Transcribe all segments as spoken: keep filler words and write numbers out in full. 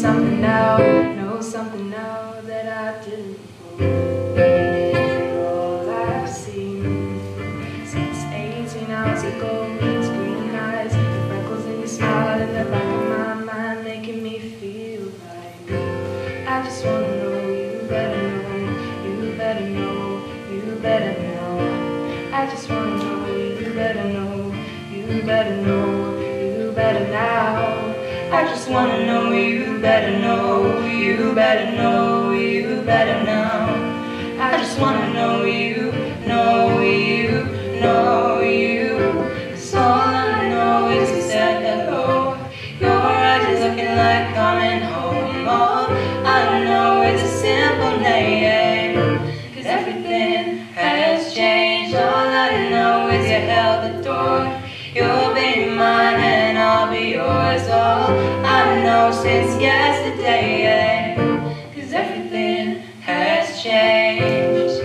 something now, know something now that I didn't before. All I've seen since eighteen hours ago is green eyes, the freckles in your smile in the back of my mind, making me feel like I just wanna know you better know, you better know, you better know. I just wanna know you better know, you better know, you better now. I just wanna know you better know, you better know, you better know. I just wanna know you, know you, know you. 'Cause all I know is you said hello. Your eyes are looking like coming home. All I know is a simple name. 'Cause everything has changed. All I know is you held the door. You'll be mine and I'll be yours. All I know since yesterday, 'cause everything has changed.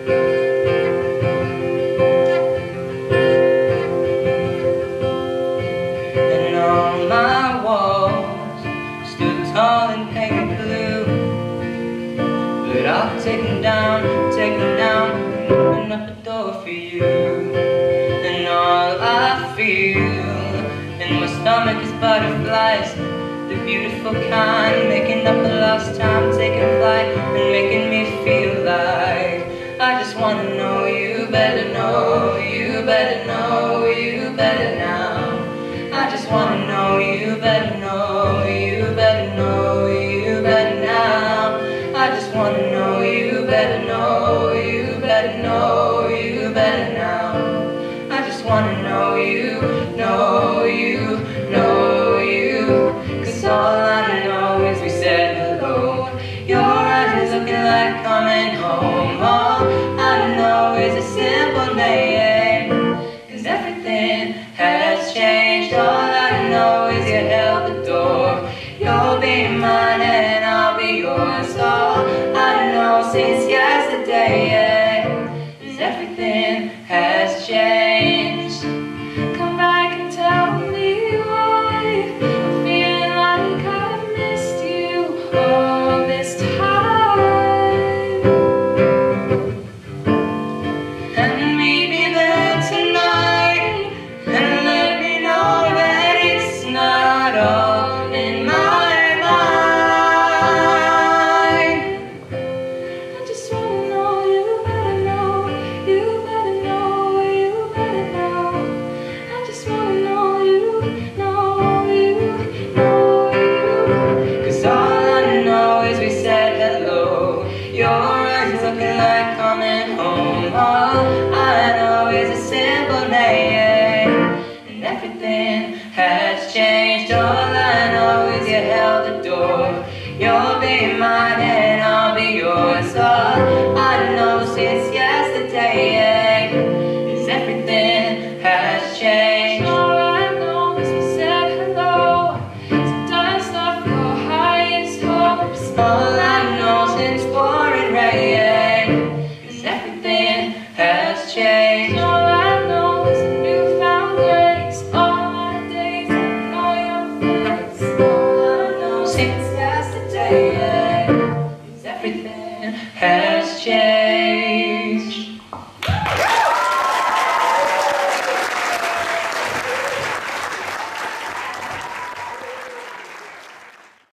And all my walls stood tall and painted blue, but I'll take them down, take them down, and open up a door for you. And all I feel in my stomach is butterflies, the beautiful kind, making up a lost time, taking flight and making me feel like I just wanna know you better know, you better know, you better now. I just wanna know you better know, you better know, you better now. I just wanna know you better know, you better know, you better now. I just wanna know you, know you, know you. 'Cause all I know is we said hello. Your eyes are looking like coming home. All I know is a simple name. 'Cause everything has changed. All I know is you held the door. You'll be mine and I'll be yours. All I know since yesterday is everything has changed. Come back and tell me why I'm feeling like I've missed you all this time. And meet me there tonight and let me know that it's not all in my mind. I just wanna know you better know, you better know, you better know. I just wanna know you, know you, know you. 'Cause all I know is we said hello. Your eyes looking like coming home. All I know is a simple name. And everything has changed. All I know is you held the door. You'll be mine and I'll be yours. All I know since yesterday is everything has changed. All I know is we said hello. So dust off your highest hopes. All I know since pouring rain is everything has changed. All I know is a newfound grace. All my days I know your face. All I know since yesterday is everything has changed.